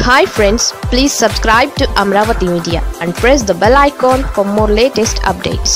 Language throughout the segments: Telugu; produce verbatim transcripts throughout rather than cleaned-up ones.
Hi friends, please subscribe to Amaravathi Media and press the bell icon for more latest updates.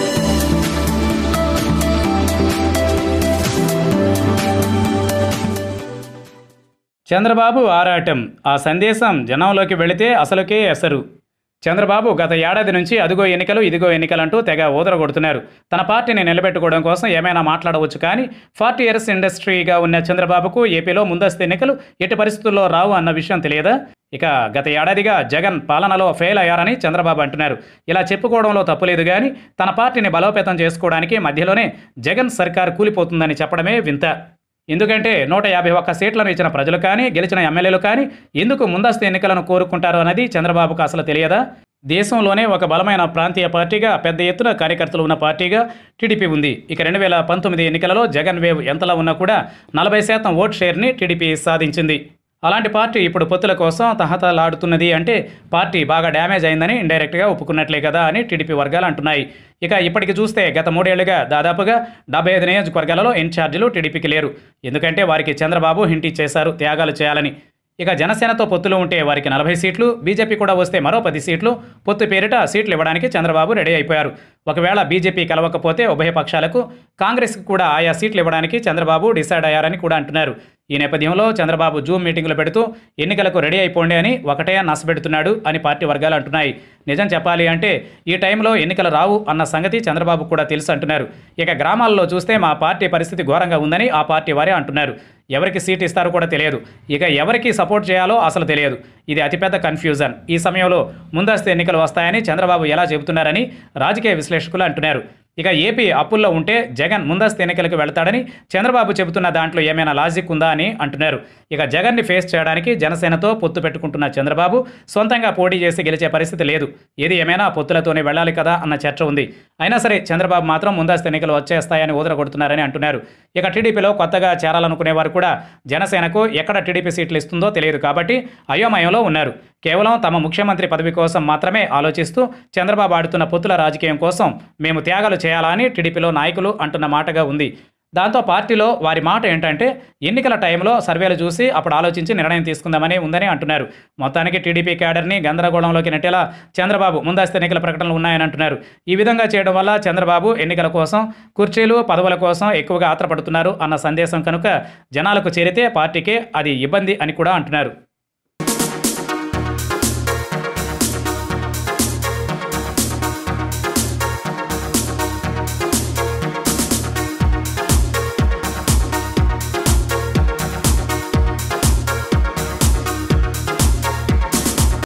Chandrababu ఆరాటం ఆ సందేశం జనంలోకి వెళితే అసలుకే ఎసరు. చంద్రబాబు గత ఏడాది నుంచి అదిగో ఎన్నికలు ఇదిగో ఎన్నికలంటూ తెగ ఊదరగొడుతున్నారు. తన పార్టీని నిలబెట్టుకోవడం కోసం ఏమైనా మాట్లాడవచ్చు, కానీ ఫార్టీ ఇయర్స్ ఇండస్ట్రీగా ఉన్న చంద్రబాబుకు ఏపీలో ముందస్తు ఎన్నికలు ఎట్టి పరిస్థితుల్లో రావు అన్న విషయం తెలియదా? ఇక గత ఏడాదిగా జగన్ పాలనలో ఫెయిల్ అయ్యారని చంద్రబాబు అంటున్నారు. ఇలా చెప్పుకోవడంలో తప్పులేదు, కానీ తన పార్టీని బలోపేతం చేసుకోవడానికి మధ్యలోనే జగన్ సర్కార్ కూలిపోతుందని చెప్పడమే వింత. ఎందుకంటే నూట యాభై ఒక్క సీట్లను ఇచ్చిన ప్రజలు కానీ, గెలిచిన ఎమ్మెల్యేలు కానీ ఎందుకు ముందస్తు ఎన్నికలను కోరుకుంటారు అన్నది చంద్రబాబుకు అసలు తెలియదా? దేశంలోనే ఒక బలమైన ప్రాంతీయ పార్టీగా, పెద్ద ఎత్తున కార్యకర్తలు ఉన్న పార్టీగా టీడీపీ ఉంది. ఇక రెండు వేల పంతొమ్మిది ఎన్నికలలో జగన్ వేవ్ ఎంతలా ఉన్నా కూడా నలభై శాతం ఓట్ షేర్ని టీడీపీ సాధించింది. అలాంటి పార్టీ ఇప్పుడు పొత్తుల కోసం తహతలాడుతున్నది అంటే పార్టీ బాగా డ్యామేజ్ అయిందని ఇండైరెక్ట్గా ఒప్పుకున్నట్లే కదా అని టీడీపీ వర్గాలు అంటున్నాయి. ఇక ఇప్పటికి చూస్తే గత మూడేళ్లుగా దాదాపుగా డెబ్బై ఐదు నియోజకవర్గాలలో ఇన్ఛార్జీలు టీడీపీకి లేరు. ఎందుకంటే వారికి చంద్రబాబు హింట్ ఇచ్చేశారు త్యాగాలు చేయాలని. ఇక జనసేనతో పొత్తులు ఉంటే వారికి నలభై సీట్లు, బీజేపీ కూడా వస్తే మరో పది సీట్లు, పొత్తు పేరిట సీట్లు ఇవ్వడానికి చంద్రబాబు రెడీ అయిపోయారు. ఒకవేళ బీజేపీ కలవకపోతే ఉభయ పక్షాలకు, కాంగ్రెస్కి కూడా ఆయా సీట్లు ఇవ్వడానికి చంద్రబాబు డిసైడ్ అయ్యారని కూడా అంటున్నారు. ఈ నేపథ్యంలో చంద్రబాబు జూమ్ మీటింగులు పెడుతూ ఎన్నికలకు రెడీ అయిపోండి అని ఒకటే నసపెడుతున్నాడు అని పార్టీ వర్గాలు అంటున్నాయి. నిజం చెప్పాలి అంటే ఈ టైంలో ఎన్నికలు రావు అన్న సంగతి చంద్రబాబు కూడా తెలుసు అంటున్నారు. ఇక గ్రామాల్లో చూస్తే మా పార్టీ పరిస్థితి ఘోరంగా ఉందని ఆ పార్టీ వారే అంటున్నారు. ఎవరికి సీట్ ఇస్తారో కూడా తెలియదు, ఇక ఎవరికి సపోర్ట్ చేయాలో అసలు తెలియదు. ఇది అతిపెద్ద కన్ఫ్యూజన్. ఈ సమయంలో ముందస్తు ఎన్నికలు వస్తాయని చంద్రబాబు ఎలా చెబుతున్నారని రాజకీయ విశ్లేషకులు అంటున్నారు. ఇక ఏపీ అప్పుల్లో ఉంటే జగన్ ముందస్తు ఎన్నికలకు వెళతాడని చంద్రబాబు చెబుతున్న దాంట్లో ఏమైనా లాజిక్ ఉందా అని అంటున్నారు. ఇక జగన్ని ఫేస్ చేయడానికి జనసేనతో పొత్తు పెట్టుకుంటున్న చంద్రబాబు సొంతంగా పోటీ చేసి గెలిచే పరిస్థితి లేదు. ఏది ఏమైనా పొత్తులతోనే వెళ్ళాలి కదా అన్న చర్చ ఉంది. అయినా సరే చంద్రబాబు మాత్రం ముందస్తు ఎన్నికలు వచ్చేస్తాయని ఊదరగొడుతున్నారని అంటున్నారు. ఇక టీడీపీలో కొత్తగా చేరాలనుకునే వారు కూడా జనసేనకు ఎక్కడ టీడీపీ సీట్లు ఇస్తుందో తెలియదు కాబట్టి అయోమయంలో ఉన్నారు. కేవలం తమ ముఖ్యమంత్రి పదవి కోసం మాత్రమే ఆలోచిస్తూ చంద్రబాబు ఆడుతున్న పొత్తుల రాజకీయం కోసం మేము త్యాగాలు చేయాలని టీడీపీలో నాయకులు అంటున్న మాటగా ఉంది. దాంతో పార్టీలో వారి మాట ఏంటంటే ఎన్నికల టైంలో సర్వేలు చూసి అప్పుడు ఆలోచించి నిర్ణయం తీసుకుందామని ఉందని అంటున్నారు. మొత్తానికి టీడీపీ క్యాడర్ని గందరగోళంలోకి నెట్టేలా చంద్రబాబు ముందస్తు ఎన్నికల ప్రకటనలు ఉన్నాయని అంటున్నారు. ఈ విధంగా చేయడం వల్ల చంద్రబాబు ఎన్నికల కోసం, కుర్చీలు పదవుల కోసం ఎక్కువగా ఆత్రపడుతున్నారు అన్న సందేశం కనుక జనాలకు చేరితే పార్టీకే అది ఇబ్బంది అని కూడా అంటున్నారు.